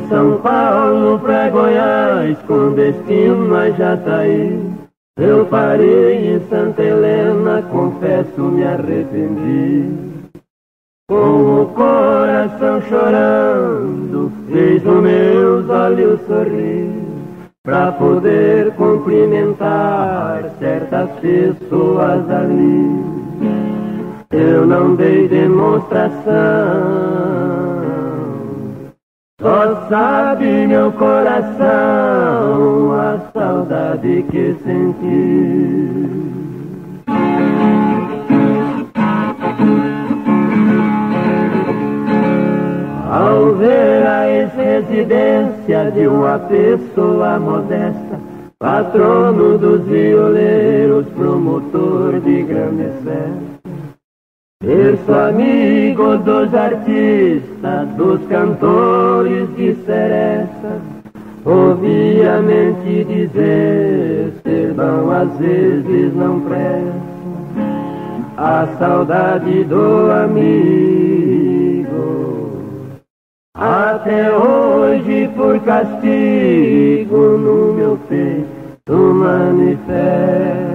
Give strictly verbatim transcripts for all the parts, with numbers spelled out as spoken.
São Paulo pra Goiás, com destino a Jataí. Eu parei em Santa Helena, confesso me arrependi. Com o coração chorando, fez os meus olhos sorrir, pra poder cumprimentar certas pessoas ali. Eu não dei demonstração, só sabe meu coração a saudade que senti. Ao ver a ex-residência de uma pessoa modesta, patrono dos violeiros, promotor de grandes festas, berço amigo dos artistas, dos cantores de seresta, ouvia mente dizer, perdão às vezes não presta, a saudade do amigo. Até hoje por castigo no meu peito manifesta.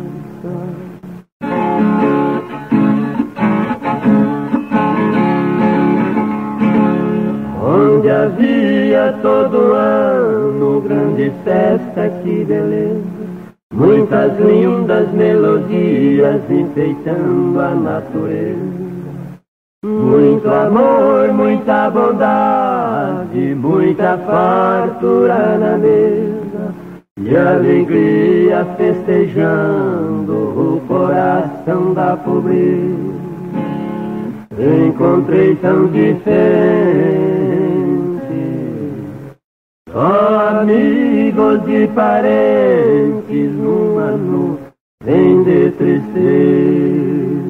Onde havia todo ano grande festa, que beleza, muitas lindas melodias enfeitando a natureza. Muito amor, muita bondade, muita fartura na mesa, e alegria festejando o coração da pobreza. Encontrei tão diferente, só amigos e parentes numa nuvem de tristeza.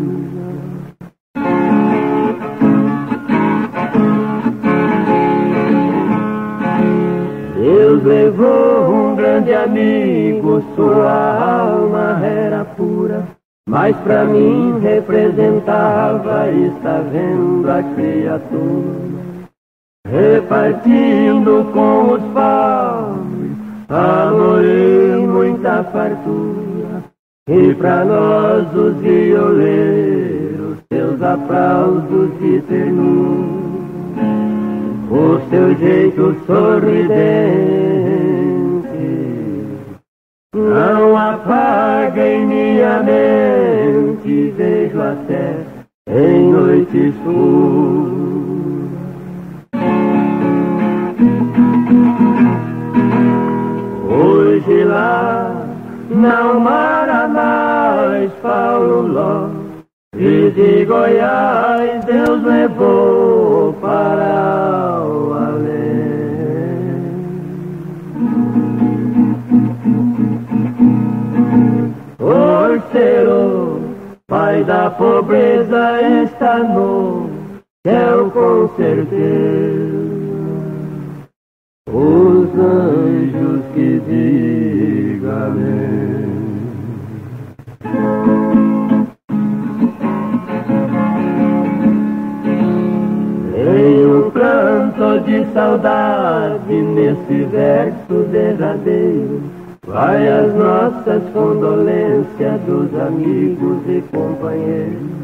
Deus levou um grande amigo, sua alma era pura, mas pra mim representava, está vendo a criatura, repartindo com os pobres amor e muita fartura. E pra nós os violeiros, seus aplausos de ternura, o seu jeito sorridente não apaga em minha mente, vejo até em noite escura. Hoje lá não mora mais Paulo Ló, e de Goiás Deus levou para o além. Orceiro, pai da pobreza, está no céu com certeza. Os anjos que digam amém. Em um pranto de saudade, nesse verso derradeiro, vai as nossas condolências dos amigos e companheiros.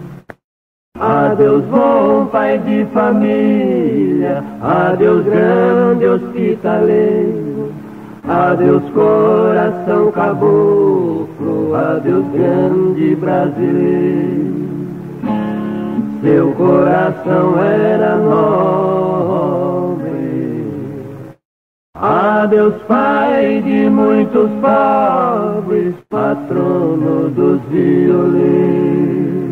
Adeus bom pai de família, adeus grande hospitaleiro, adeus coração caboclo, adeus grande brasileiro. Seu coração era nobre. Adeus pai de muitos pobres, patrono dos violeiros.